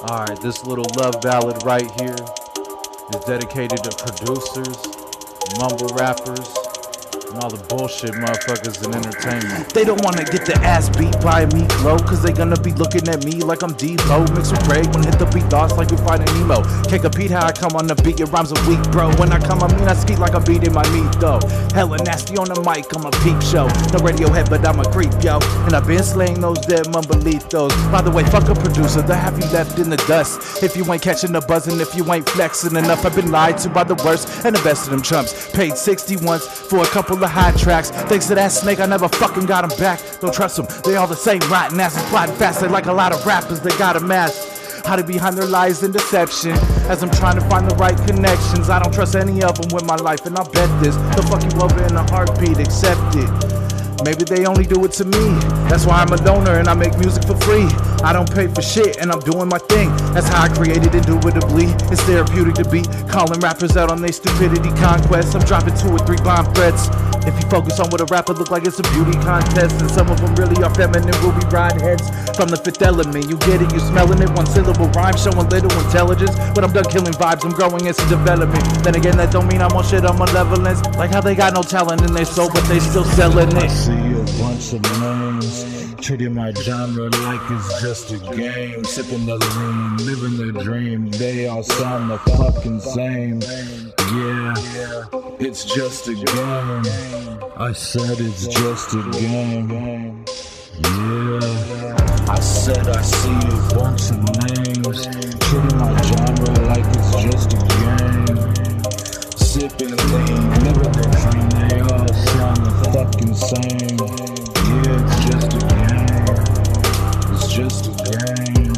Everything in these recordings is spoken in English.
Alright, this little love ballad right here is dedicated to producers, mumble rappers, and all the bullshit motherfuckers in entertainment. They don't wanna get their ass beat by me low, cause they gonna be looking at me like I'm Devo. Mixed with Craig when hit the beat thoughts like we finding Nemo. Can't compete how I come on the beat, it rhymes a week, bro. When I come, I mean I speak like I'm beating my meat though. Hella nasty on the mic, I'm a peep show. No Radiohead, but I'm a creep, yo. And I've been slaying those dead mumbleitos. By the way, fuck a producer, the have you left in the dust. If you ain't catching the buzz and if you ain't flexing enough, I've been lied to by the worst and the best of them chumps. Paid 60 once for a couple of high tracks. Thanks to that snake, I never fucking got him back. Don't trust them, they all the same rotten asses plotting fast. They like a lot of rappers, they got a mask. Hiding behind their lies and deception. As I'm trying to find the right connections, I don't trust any of them with my life, and I bet this they'll fuck you over in a heartbeat. Accept it. Maybe they only do it to me. That's why I'm a loner and I make music for free. I don't pay for shit and I'm doing my thing. That's how I created indubitably. It's therapeutic to be calling rappers out on their stupidity conquests. I'm dropping 2 or 3 bomb threats. If you focus on what a rapper look like, it's a beauty contest. And some of them really are feminine ruby ride heads from the fifth element. You get it, you smelling it. One syllable rhyme showing little intelligence. But I'm done killing vibes, I'm growing as a development. Then again, that don't mean I'm on shit on malevolence. Like how they got no talent in their soul, but they still selling it. See a bunch of names, treating my genre like it's just a game. Sipping the lean, living the dream. They all sound the fucking same. Yeah, it's just a game. I said it's just a game. Yeah, I said I see a bunch of names, treating my genre like it's just a game. Sipping lean, living the dream. They all sound the fucking same. Yeah, it's just a game. It's just a game.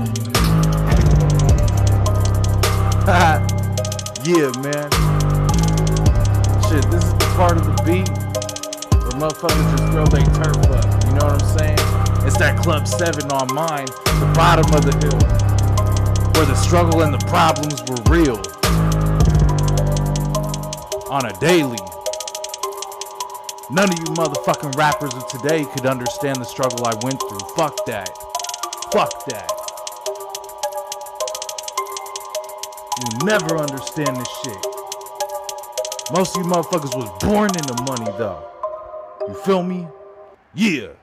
Yeah, man. Shit, this is the part of the beat where motherfuckers just throw their turf up. You know what I'm saying? It's that Club 7 on mine, the bottom of the hill, where the struggle and the problems were real. On a daily. None of you motherfucking rappers of today could understand the struggle I went through. Fuck that. Fuck that. You'll never understand this shit. Most of you motherfuckers was born into money though. You feel me? Yeah.